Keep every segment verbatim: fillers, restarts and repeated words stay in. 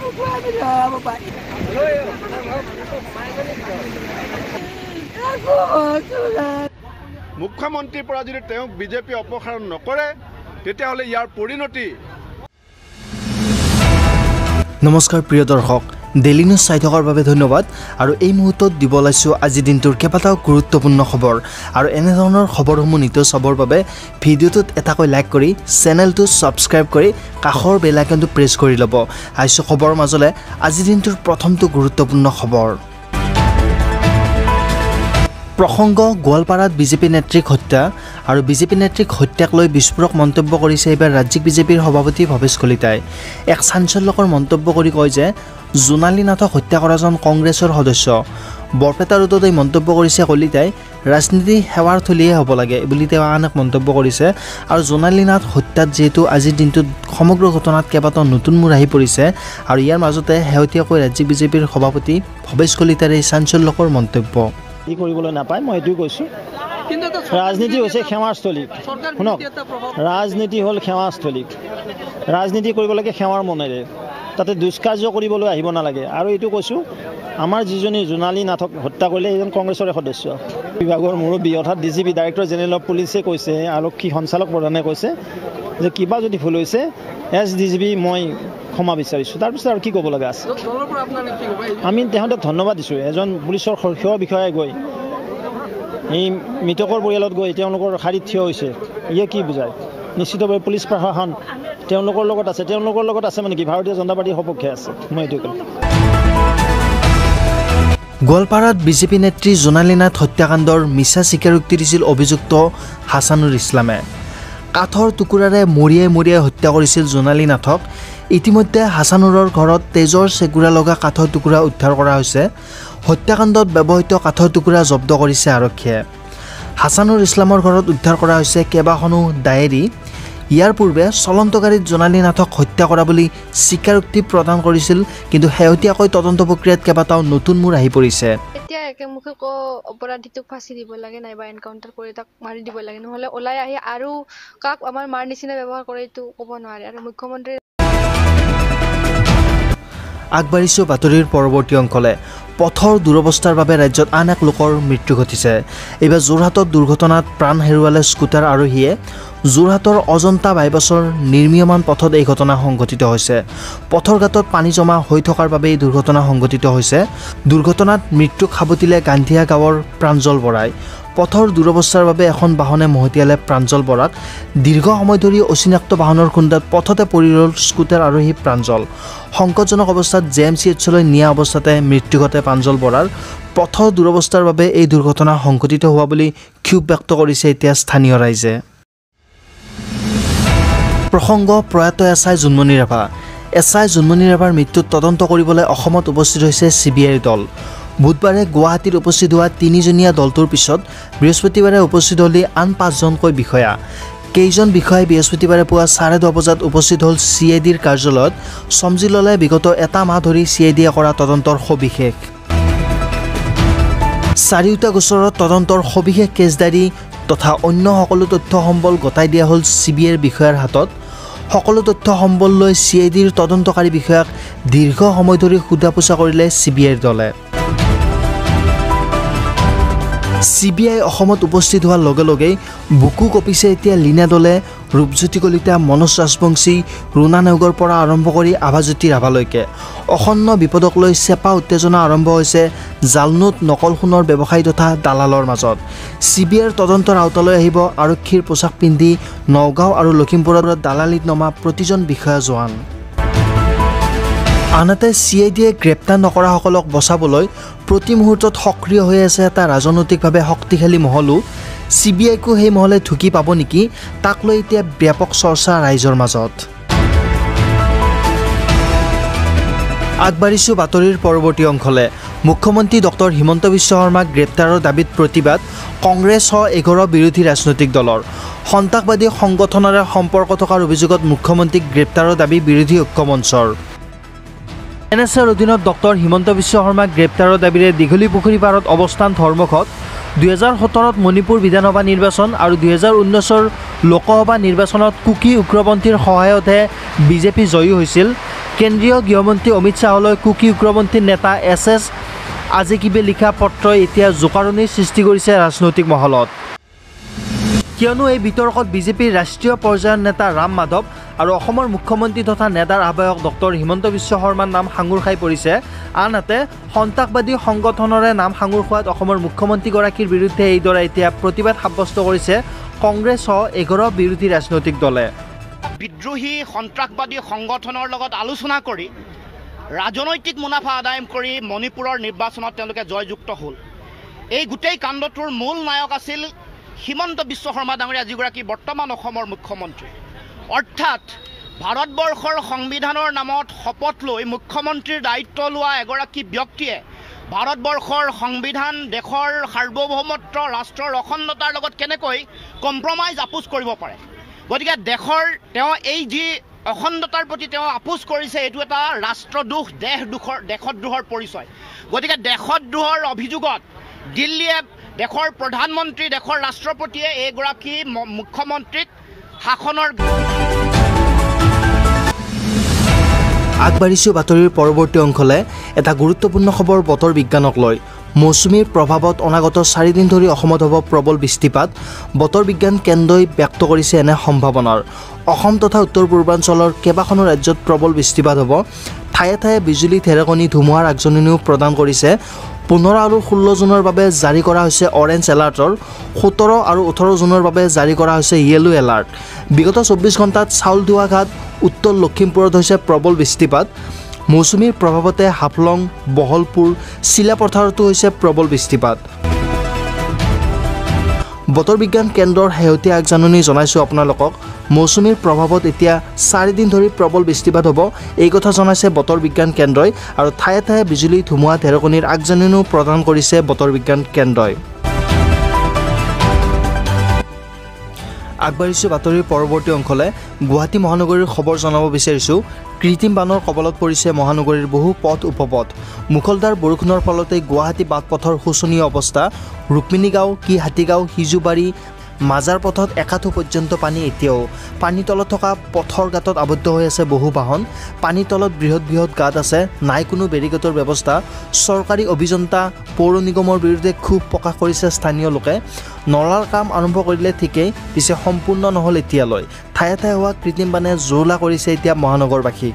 মুখ্যমন্ত্ৰীৰ পৰা যদি তেওঁক বিজেপি অপসাৰণ নকৰে তেতিয়াহ'লে ইয়াৰ পৰিণতি। নমস্কাৰ প্ৰিয় দৰ্শক, ডেইলি নিউজ চাই থকাৰ বাবে ধন্যবাদ। আৰু এই মুহূৰ্তত দিব ওলাইছোঁ আজিৰ দিনটোৰ কেইবাটাও গুৰুত্বপূৰ্ণ খবৰ। আৰু এনেধৰণৰ খবৰসমূহ নিতৌ চাবৰ বাবে ভিডিঅ'টোত এটাকৈ লাইক কৰি চেনেলটো ছাবস্ক্ৰাইব কৰি কাষৰ বেল আইকনটো প্ৰেছ কৰি ল'ব। আহিছোঁ খবৰৰ মাজলৈ আজিৰ দিনটোৰ প্ৰথমটো গুৰুত্বপূৰ্ণ খবৰ। প্ৰসংগ গোৱালপাৰাত বিজেপি নেত্ৰীক হত্যা। আৰু বিজেপি নেত্ৰীক হত্যাক লৈ বিস্ফোৰক মন্তব্য কৰিছে এইবাৰ ৰাজ্যিক বিজেপিৰ সভাপতি ভৱেশ কলিতাই। এক চাঞ্চল্যকৰ মন্তব্য কৰি কয় যে জোনালী নাথক হত্যা কৰাজন কংগ্ৰেছৰ সদস্য। বৰপেটা ৰোডত এই মন্তব্য কৰিছে কলিতাই। ৰাজনীতি সেৱাৰ থলীয়ে হ'ব লাগে বুলি তেওঁ আন এক মন্তব্য কৰিছে। আৰু জোনালী নাথ হত্যাত যিহেতু আজিৰ দিনটোত সমগ্ৰ ঘটনাত কেইবাটাও নতুন মূৰ আহি পৰিছে, আৰু ইয়াৰ মাজতে শেহতীয়াকৈ ৰাজ্যিক বিজেপিৰ সভাপতি ভৱেশ কলিতাৰ এই চাঞ্চল্যকৰ মন্তব্য ই কৰিবলৈ নাপায়। মই এইটোৱে কৈছোঁ, ৰাজনীতি হৈছে সেৱাস্থলী। শুনক, ৰাজনীতি হ'ল সেৱাস্থলী। ৰাজনীতি কৰিব লাগে সেৱাৰ মনেৰে, তাতে দুষ্কাৰ্য কৰিবলৈ আহিব নালাগে। আৰু এইটো কৈছোঁ, আমাৰ যিজনী জোনালী নাথক হত্যা কৰিলে সেইজন কংগ্ৰেছৰে সদস্য। বিভাগৰ মুৰব্বী অৰ্থাৎ D G P director general of পুলিচে কৈছে, আৰক্ষী সঞ্চালক প্ৰধানে কৈছে যে কিবা যদি ভুল হৈছে এছ ডি জি পি মই ক্ষমা বিচাৰিছোঁ। তাৰপিছত আৰু কি ক'ব লগা আছে? আমি তেহঁতক ধন্যবাদ দিছোঁ। এজন পুলিচৰ সেৱা বিষয়াই গৈ এই মৃতকৰ পৰিয়ালত গৈ তেওঁলোকৰ শাৰীত থিয় হৈছে, ইয়ে কি বুজায়? নিশ্চিতভাৱে পুলিচ প্ৰশাসন তেওঁলোকৰ লগত আছে। তেওঁলোকৰ লগত আছে মানে কি, ভাৰতীয় জনতা পাৰ্টীৰ সপক্ষে আছে। মই এইটো ক'লোঁ। গোৱালপাৰাত বিজেপি নেত্ৰী জোনালী নাথ হত্যাকাণ্ডৰ মিছা স্বীকাৰোক্তি দিছিল অভিযুক্ত হাছানুৰ ইছলামে। কাঠৰ টুকুৰাৰে মৰিয়াই মৰিয়াই হত্যা কৰিছিল জোনালী নাথক। ইতিমধ্যে হাছানুৰৰ ঘৰত তেজৰ চেগুৰা লগা কাঠৰ টুকুৰা উদ্ধাৰ কৰা হৈছে। হত্যাকাণ্ডত ব্যৱহৃত কাঠৰ টুকুৰা জব্দ কৰিছে আৰক্ষীয়ে। হাছানুৰ ইছলামৰ ঘৰত উদ্ধাৰ কৰা হৈছে কেইবাখনো ডায়েৰী। ইয়াৰ পূৰ্বে চলন্ত গাড়ীত জোনালী নাথক হত্যা কৰা বুলি স্বীকাৰোক্তি প্ৰদান কৰিছিল, কিন্তু শেহতীয়াকৈ তদন্ত প্ৰক্ৰিয়াত কেইবাটাও নতুন মূৰ আহি পৰিছে। এতিয়া একেমুখে ক অপৰাধীটোক ফাঁচি দিব লাগে, নাইবা এনকাউণ্টাৰ কৰি তাক মাৰি দিব লাগে, নহ'লে ওলাই আহি আৰু কাক আমাৰ মাৰ নিচিনা ব্যৱহাৰ কৰে এইটো ক'ব নোৱাৰে। আৰু মুখ্যমন্ত্ৰী আগবাঢ়িছোঁ বাতৰিৰ পৰৱৰ্তী অংশলে। পথৰ দুৰৱস্থাৰ বাবে ৰাজ্যত আন এক লোকৰ মৃত্যু ঘটিছে। এইবাৰ যোৰহাটত দুৰ্ঘটনাত প্ৰাণ হেৰুৱালে স্কুটাৰ আৰোহীয়ে। যোৰহাটৰ অজন্তা বাইপাছৰ নিৰ্মীয়মান পথত এই ঘটনা সংঘটিত হৈছে। পথৰ গাঁতত পানী জমা হৈ থকাৰ বাবে এই দুৰ্ঘটনা সংঘটিত হৈছে। দুৰ্ঘটনাত মৃত্যুক সাৱটিলে গান্ধীয়া গাঁৱৰ প্ৰাঞ্জল বৰাই। পথৰ দুৰৱস্থাৰ বাবে এখন বাহনে মহতিয়ালে প্ৰাঞ্জল বৰাক। দীৰ্ঘ সময় ধৰি অচিনাক্ত বাহনৰ খুন্দাত পথতে পৰি ৰ'ল স্কুটাৰ আৰোহী প্ৰাঞ্জল। সংকটজনক অৱস্থাত জে এম চি এইচলৈ নিয়া অৱস্থাতে মৃত্যু ঘটে প্ৰাঞ্জল বৰাৰ। পথৰ দুৰৱস্থাৰ বাবে এই দুৰ্ঘটনা সংঘটিত হোৱা বুলি ক্ষোভ ব্যক্ত কৰিছে এতিয়া স্থানীয় ৰাইজে। প্ৰসংগ প্ৰয়াত S I Jonmoni Rabha. S I Jonmoni ৰাভাৰ মৃত্যুত তদন্ত কৰিবলৈ অসমত উপস্থিত হৈছে চি বি আইৰ দল। বুধবাৰে গুৱাহাটীত উপস্থিত হোৱা তিনিজনীয়া দলটোৰ পিছত বৃহস্পতিবাৰে উপস্থিত হ'লে আন পাঁচজনকৈ বিষয়া। কেইজন বিষয়াই বৃহস্পতিবাৰে পুৱা চাৰে দহ বজাত উপস্থিত হ'ল চি আই ডিৰ কাৰ্যালয়ত। চমজি ল'লে বিগত এটা মাহ ধৰি চি আই ডিয়ে কৰা তদন্তৰ সবিশেষ। চাৰিওটা গোচৰত তদন্তৰ সবিশেষ কেছ ডায়েৰী তথা অন্য সকলো তথ্য সম্বল গতাই দিয়া হ'ল চি বি আইৰ বিষয়াৰ হাতত। সকলো তথ্য সম্বল লৈ চি আই ডিৰ তদন্তকাৰী বিষয়াক দীৰ্ঘ সময় ধৰি সোধা পোছা কৰিলে চি বি আইৰ দলে। চি বি আই অসমত উপস্থিত হোৱাৰ লগে লগেই বুকু কঁপিছে এতিয়া লীনা দলে, ৰূপজ্যোতি কলিতা, মনোজ ৰাজবংশী, ৰুণা নেওগৰ পৰা আৰম্ভ কৰি আভাজ্যোতি ৰাভালৈকে। অসন্ন বিপদক লৈ চেপা উত্তেজনা আৰম্ভ হৈছে জালনোট নকল সোণৰ ব্যৱসায়ী তথা দালালৰ মাজত। চি বি আইৰ তদন্তৰ আওতালৈ আহিব আৰক্ষীৰ পোছাক পিন্ধি নগাঁও আৰু লখিমপুৰত দালালিত নমা প্ৰতিজন বিষয়া জোৱান। আনহাতে চি আই ডিয়ে গ্ৰেপ্তাৰ নকৰাসকলক বচাবলৈ প্ৰতি মুহূৰ্তত সক্ৰিয় হৈ আছে এটা ৰাজনৈতিকভাৱে শক্তিশালী মহলো। চি বি আইকো সেই মহলে ঢুকি পাব নেকি, তাক লৈ এতিয়া ব্যাপক চৰ্চা ৰাইজৰ মাজত। আগবাঢ়িছোঁ বাতৰিৰ পৰৱৰ্তী অংশলে। মুখ্যমন্ত্ৰী ডক্টৰ হিমন্ত বিশ্ব শৰ্মাক গ্ৰেপ্তাৰৰ দাবীত প্ৰতিবাদ কংগ্ৰেছ সহ এঘাৰ বিৰোধী ৰাজনৈতিক দলৰ। সন্ত্ৰাসবাদী সংগঠনেৰে সম্পৰ্ক থকাৰ অভিযোগত মুখ্যমন্ত্ৰীক গ্ৰেপ্তাৰৰ দাবী বিৰোধী ঐক্য মঞ্চৰ। এন এছ এৰ অধীনত ডক্টৰ হিমন্ত বিশ্ব শৰ্মাক গ্ৰেপ্তাৰৰ দাবীৰে দীঘলী পুখুৰী পাৰত অৱস্থান ধৰ্মঘট। দুহেজাৰ সোতৰত মণিপুৰ বিধানসভা নিৰ্বাচন আৰু দুহেজাৰ ঊনৈছৰ লোকসভা নিৰ্বাচনত কুকি উগ্ৰপন্থীৰ সহায়তহে বিজেপি জয়ী হৈছিল। কেন্দ্ৰীয় গৃহমন্ত্ৰী অমিত শ্বাহলৈ কুকি উগ্ৰপন্থী নেতা এছ এছ আজিকিবে লিখা পত্ৰই এতিয়া জোকাৰণিৰ সৃষ্টি কৰিছে ৰাজনৈতিক মহলত। কিয়নো এই বিতৰ্কত বিজেপিৰ ৰাষ্ট্ৰীয় পৰ্যায়ৰ নেতা ৰাম মাধৱ আৰু অসমৰ মুখ্যমন্ত্ৰী তথা নেডাৰ আহ্বায়ক ডক্টৰ হিমন্ত বিশ্ব শৰ্মাৰ নাম সাঙুৰ খাই পৰিছে। আনহাতে সন্ত্ৰাসবাদী সংগঠনৰে নাম সাঙুৰ খোৱাত অসমৰ মুখ্যমন্ত্ৰীগৰাকীৰ বিৰুদ্ধে এইদৰে এতিয়া প্ৰতিবাদ সাব্যস্ত কৰিছে কংগ্ৰেছ সহ এঘাৰ বিৰোধী ৰাজনৈতিক দলে। বিদ্ৰোহী সন্ত্ৰাসবাদী সংগঠনৰ লগত আলোচনা কৰি ৰাজনৈতিক মুনাফা আদায় কৰি মণিপুৰৰ নিৰ্বাচনত তেওঁলোকে জয়যুক্ত হ'ল। এই গোটেই কাণ্ডটোৰ মূল নায়ক আছিল হিমন্ত বিশ্ব শৰ্মা ডাঙৰীয়া, যিগৰাকী বৰ্তমান অসমৰ মুখ্যমন্ত্ৰী। অৰ্থাৎ ভাৰতবৰ্ষৰ সংবিধানৰ নামত শপত লৈ মুখ্যমন্ত্ৰীৰ দায়িত্ব লোৱা এগৰাকী ব্যক্তিয়ে ভাৰতবৰ্ষৰ সংবিধান, দেশৰ সাৰ্বভৌমত্ব, ৰাষ্ট্ৰৰ অখণ্ডতাৰ লগত কেনেকৈ কম্প্ৰমাইজ আপোচ কৰিব পাৰে। গতিকে দেশৰ তেওঁ এই যি অখণ্ডতাৰ প্ৰতি তেওঁ আপোচ কৰিছে, এইটো এটা ৰাষ্ট্ৰদ্ৰোহ, দেশ দুখৰ দেশদ্ৰোহৰ পৰিচয়। গতিকে দেশদ্ৰোহৰ অভিযোগত দিল্লীয়ে দেশৰ প্ৰধানমন্ত্ৰী, দেশৰ ৰাষ্ট্ৰপতিয়ে এইগৰাকী মুখ্যমন্ত্ৰীক শাসনৰ আগবাঢ়িছোঁ বাতৰিৰ পৰৱৰ্তী অংশলৈ। এটা গুৰুত্বপূৰ্ণ খবৰ বতৰ বিজ্ঞানক লৈ। মৌচুমীৰ প্ৰভাৱত অনাগত চাৰিদিন ধৰি অসমত হ'ব প্ৰবল বৃষ্টিপাত। বতৰ বিজ্ঞান কেন্দ্ৰই ব্যক্ত কৰিছে এনে সম্ভাৱনাৰ। অসম তথা উত্তৰ পূৰ্বাঞ্চলৰ কেইবাখনো ৰাজ্যত প্ৰবল বৃষ্টিপাত হ'ব। ঠায়ে ঠায়ে বিজুলী, ঢেৰেকনি, ধুমুহাৰ আগজননীও প্ৰদান কৰিছে। পোন্ধৰ আৰু ষোল্ল জুনৰ বাবে জাৰি কৰা হৈছে অৰেঞ্জ এলাৰ্টৰ। সোতৰ আৰু ওঠৰ জুনৰ বাবে জাৰি কৰা হৈছে য়েলো এলাৰ্ট। বিগত চৌব্বিছ ঘণ্টাত চাউলধোৱাঘাট, উত্তৰ লখিমপুৰত হৈছে প্ৰবল বৃষ্টিপাত। মৌচুমীৰ প্ৰভাৱতে হাফলং, বহলপুৰ, চিলাপথাৰতো হৈছে প্ৰবল বৃষ্টিপাত। বতৰ বিজ্ঞান কেন্দ্ৰৰ শেহতীয়া আগজাননী জনাইছোঁ আপোনালোকক। মৌচুমীৰ প্ৰভাৱত এতিয়া চাৰিদিন ধৰি প্ৰবল বৃষ্টিপাত হ'ব, এই কথা জনাইছে বতৰ বিজ্ঞান কেন্দ্ৰই। আৰু ঠায়ে ঠায়ে বিজুলী, ধুমুহা, ঢেৰেকনিৰ আগজাননীও প্ৰদান কৰিছে বতৰ বিজ্ঞান কেন্দ্ৰই। আগবাঢ়িছোঁ বাতৰিৰ পৰৱৰ্তী অংশলৈ। গুৱাহাটী মহানগৰীৰ খবৰ জনাব বিচাৰিছোঁ। কৃত্ৰিম বানৰ কবলত পৰিছে মহানগৰীৰ বহু পথ উপপথ। মুখলধাৰ বৰষুণৰ ফলতে গুৱাহাটী বাটপথৰ শোচনীয় অৱস্থা। ৰুক্মিণী গাঁও, কি হাতীগাঁও, সিজুবাৰী, মাজাৰ পথত একাঠু পৰ্যন্ত পানী। এতিয়াও পানীৰ তলত থকা পথৰ গাঁতত আবদ্ধ হৈ আছে বহু বাহন। পানীৰ তলত বৃহৎ বৃহৎ গাঁত আছে, নাই কোনো বেৰিকেডৰ ব্যৱস্থা। চৰকাৰী অভিযন্তা, পৌৰ নিগমৰ বিৰুদ্ধে ক্ষোভ প্ৰকাশ কৰিছে স্থানীয় লোকে। নলাৰ কাম আৰম্ভ কৰিলে ঠিকেই, পিছে সম্পূৰ্ণ নহ'ল এতিয়ালৈ। ঠায়ে ঠায়ে হোৱা কৃত্ৰিম বানে জুৰুলা কৰিছে এতিয়া মহানগৰবাসীক।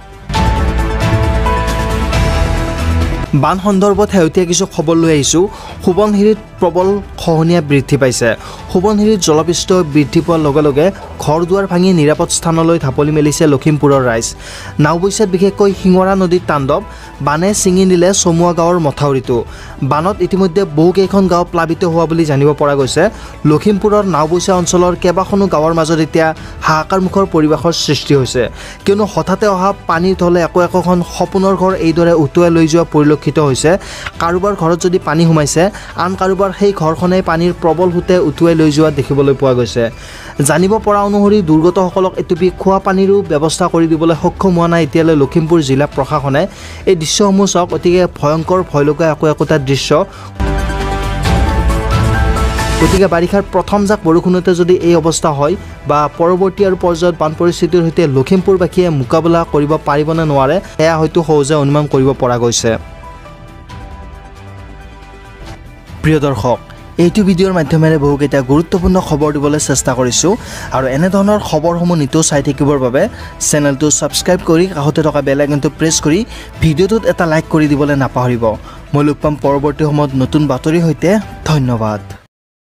বান সন্দৰ্ভত শেহতীয়া কিছু খবৰ লৈ আহিছোঁ। সোৱণশিৰিত প্ৰবল খহনীয়া বৃদ্ধি পাইছে। সোৱণশিৰিত জলপৃষ্ঠ বৃদ্ধি পোৱাৰ লগে লগে ঘৰ দুৱাৰ ভাঙি নিৰাপদ স্থানলৈ ঢাপলি মেলিছে লখিমপুৰৰ ৰাইজ। নাওবৈচাত বিশেষকৈ শিঙৰা নদীত তাণ্ডৱ। বানে ছিঙি নিলে চমুৱা গাঁৱৰ মথাউৰিটো। বানত ইতিমধ্যে বহুকেইখন গাঁও প্লাবিত হোৱা বুলি জানিব পৰা গৈছে। লখিমপুৰৰ নাওবৈচা অঞ্চলৰ কেইবাখনো গাঁৱৰ মাজত এতিয়া হাহাকাৰমুখৰ পৰিৱেশৰ সৃষ্টি হৈছে, কিয়নো হঠাতে অহা পানীৰ তলে একো একোখন সপোনৰ ঘৰ এইদৰে উটুৱাই লৈ যোৱা পৰিলক্ষিত হৈছে। কাৰোবাৰ ঘৰত যদি পানী সোমাইছে, আন কাৰোবাৰ সেই ঘৰখনে পানীৰ প্ৰবল সোঁতে উটুৱাই লৈ যোৱা দেখিবলৈ পোৱা গৈছে। জানিব পৰা অনুসৰি দুৰ্গতসকলক এটুপি খোৱা পানীৰো ব্যৱস্থা কৰি দিবলৈ সক্ষম হোৱা নাই এতিয়ালৈ লখিমপুৰ জিলা প্ৰশাসনে। এই দৃশ্যসমূহ চাওক, অতিকে ভয়ংকৰ, ভয় লগা একো একোটা দৃশ্য। গতিকে বাৰিষাৰ প্ৰথম জাক বৰষুণতে যদি এই অৱস্থা হয় বা পৰৱৰ্তী আৰু পৰ্যায়ত বান পৰিস্থিতিৰ সৈতে লখিমপুৰবাসীয়ে মোকাবিলা কৰিব পাৰিবনে নোৱাৰে, এয়া হয়তো সহজে অনুমান কৰিব পৰা গৈছে। প্ৰিয় দৰ্শক, এইটো ভিডিঅ'ৰ মাধ্যমেৰে বহুকেইটা গুৰুত্বপূৰ্ণ খবৰ দিবলৈ চেষ্টা কৰিছোঁ। আৰু এনেধৰণৰ খবৰসমূহ নিতৌ চাই থাকিবৰ বাবে চেনেলটো ছাবস্ক্ৰাইব কৰি কাষতে থকা বেল আইকনটো প্ৰেছ কৰি ভিডিঅ'টোত এটা লাইক কৰি দিবলৈ নাপাহৰিব। মই লগ পাম পৰৱৰ্তী সময়ত নতুন বাতৰিৰ সৈতে। ধন্যবাদ।